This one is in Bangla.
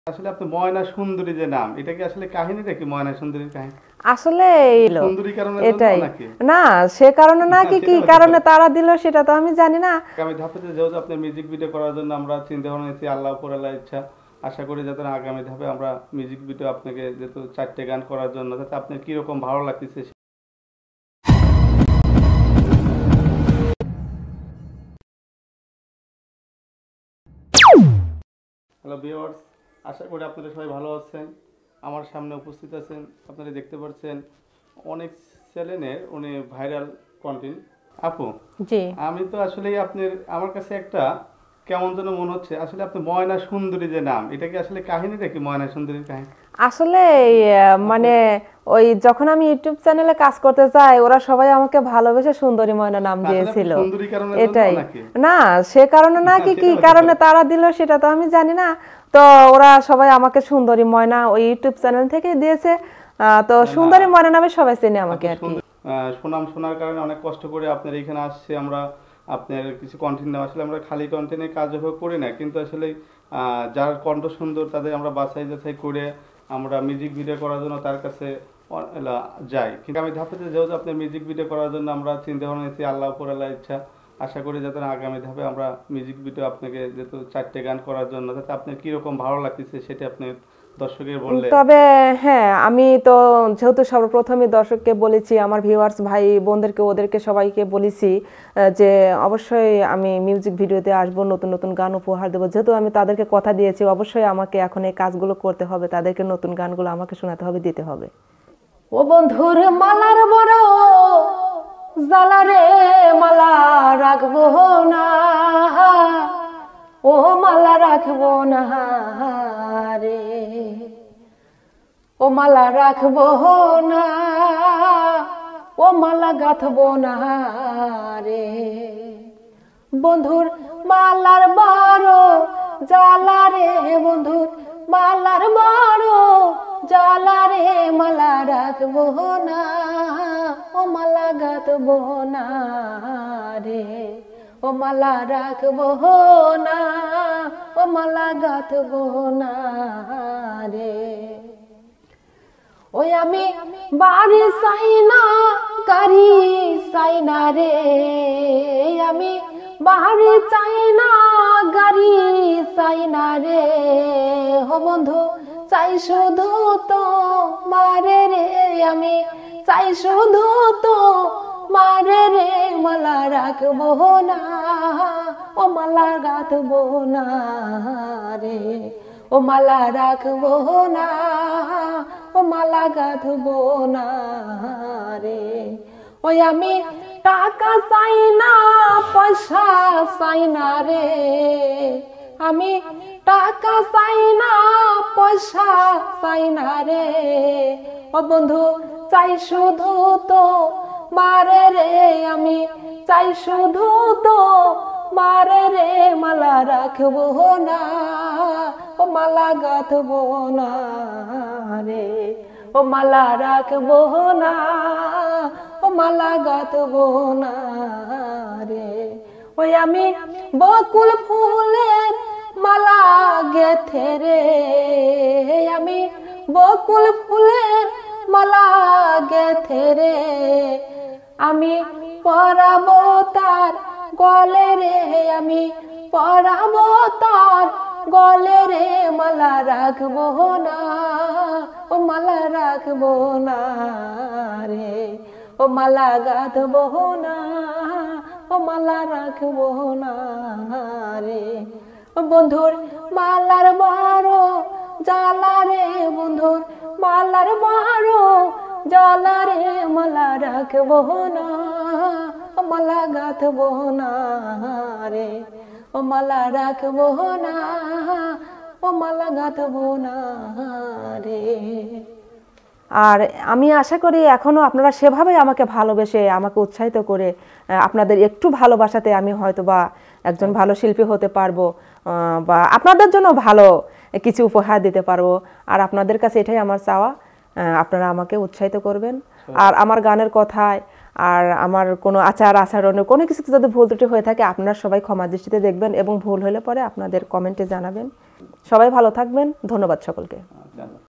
আসলে আপনি ময়না সুন্দরী যে নাম, এটা কি আসলে কাহিনীটা কি ময়না সুন্দরীর কাহিনী? আসলে এলো সুন্দরী কারণের জন্য এটাই নাকি? না, সে কারণে না, কি কি সেটা হতে কারণে পারে। তারা দিল সেটা তো আমি জানি না। আগামী ধাপে যেহেতু আপনি মিউজিক ভিডিও করার জন্য আমরা চিন্তা ভাবনা নিয়েছি, আল্লাহ উপরাল্লাহ ইচ্ছা, আশা করি যাতে আগামী ধাপে আমরা মিউজিক ভিডিও আপনাকে যেহেতু 4টে গান করার জন্য যাতে আপনার কিরকম ভালো লাগতেছে। হ্যালো ভিউয়ার্স, আশা করি আপনারা সবাই ভালো আছেন। আমার সামনে উপস্থিত আছেন, আপনারা দেখতে পাচ্ছেন অনেক চ্যানেলের উনি ভাইরাল কন্টেন্ট আপু। জি, আমি তো আসলে আপনার আমার কাছে একটা কেমন যেন মনে হচ্ছে, আসলে আপনি ময়না সুন্দরী যে নাম, এটা কি আসলে কাহিনীটা কি ময়না সুন্দরীর কাহিনী? আসলে আপনি মানে ওই যখন আমি ইউটিউব চ্যানেলে কাজ করতে যাই, ওরা সবাই আমাকে ভালোবেসে সুন্দরী ময়না নাম আসলে আপনি দিয়েছিল। সুন্দরী কারণের জন্য এটাই নাকি? না, সে কারণে না, কি কি সেটা হতে কারণে পারে। তারা দিল সেটা তো আমি জানি না। তো ওরা সবাই আমাকে সুন্দরী ময়না ওই ইউটিউব চ্যানেল থেকে দিয়েছে। তো না, সুন্দরী ময়না নামে সবাই চেনে আমাকে আপনি আর কি। সুন্দর সুনাম শোনার কারণে অনেক কষ্ট করে আপনার এখানে আসছে। আমরা আপনার কিছু কন্টেন্ট নেওয়া, আসলে আমরা খালি কন্টেন্টে কাজ করি না, কিন্তু আসলে যার কণ্ঠ সুন্দর তাদের আমরা বাছাই যাচাই করে আমরা মিউজিক ভিডিও করার জন্য তার কাছে যাই। কিন্তু আমি ধাপে যেহেতু আপনার মিউজিক ভিডিও করার জন্য আমরা চিন্তা ভাবনা নিয়েছি, আল্লাহ উপরাল্লাহ ইচ্ছা, আশা করি যাতে আগামী ধাপে আমরা মিউজিক ভিডিও আপনাকে যেহেতু 4টে গান করার জন্য যাতে আপনার কিরকম ভালো লাগতেছে সেটা আপনি দর্শকের বললে। তবে হ্যাঁ, আমি তো যেহেতু সর্বপ্রথমই দর্শককে বলেছি, আমার ভিউয়ার্স ভাই বোনদেরকে, ওদেরকে সবাইকে বলেছি যে অবশ্যই আমি মিউজিক ভিডিওতে আসবো, নতুন নতুন গান উপহার দেবো। যেহেতু আমি তাদেরকে কথা দিয়েছি, অবশ্যই আমাকে এখন এই কাজগুলো করতে হবে, তাদেরকে নতুন গানগুলো আমাকে শোনাতে হবে, দিতে হবে। ও বন্ধুর মালার বড় জ্বালা রে, মালা রাখবো না, ও মালা রাখবো না রে, ও মালা রাখবো না, ও মালা গাঁথবো না রে। বন্ধুর মালার বড় জ্বালা রে, বন্ধুর মালার বড় জ্বালা রে, মালা রাখবো না, ও মালা গাঁথবো না রে, ও মালা রাখবো না, ও মালা গাঁথবো না রে। ওই আমি বাড়ি চাই না, গাড়ি চাই না রে, আমি বাড়ি চাই না, গাড়ি চাই না রে, ও বন্ধু চাই শুধু তো মারে রে, আমি চাই শুধু তো মারে রে, মালা রাখবো না, ও মালা গাঁথবো না রে, ও মালা রাখবো না, ও মালা গাঁথবো না রে। ওই আমি টাকা চাই না, পয়সা চাই না রে, আমি টাকা চাই না, পয়সা চাই না রে, ও বন্ধু চাই শুধু তো মারে রে, আমি চাই শুধু তো মারে রে, মালা রাখবো না, ও মালা গাঁথবো না রে, ও মালা রাখবো না, ও মালা গাঁথবো না রে। ওই আমি বকুল ফুলের মালা গেথে রে, আমি বকুল ফুলের মালা গেথে রে, আমি পরাবো তার গলে রে, আমি পরাবো তার গলে রে, মালা রাখবো না, ও মালা রাখবো না রে, ও মালা গাঁথবো না, ও মালা রাখবো না রে। বন্ধুর মালার বড় জ্বালা রে, বন্ধুর মালার বড় জ্বালা রে, মালা রাখবো না, ও মালা গাঁথবো না রে, ও মালা রাখবো না, ও মালা গাঁথবো না রে। আর আমি আশা করি এখনো আপনারা সেভাবে আমাকে ভালোবেসে, আমাকে উৎসাহিত করে, আপনাদের একটু ভালোবাসাতে আমি হয়তো বা একজন ভালো শিল্পী হতে পারবো, বা আপনাদের জন্য ভালো কিছু উপহার দিতে পারবো। আর আপনাদের কাছে এটাই আমার চাওয়া, আপনারা আমাকে উৎসাহিত করবেন। আর আমার গানের কথায় আর আমার কোনো আচার আচরণে কোনো কিছুতে যদি ভুল ত্রুটি হয়ে থাকে আপনারা সবাই ক্ষমা দৃষ্টিতে দেখবেন এবং ভুল হলে পরে আপনাদের কমেন্টে জানাবেন। সবাই ভালো থাকবেন, ধন্যবাদ সকলকে।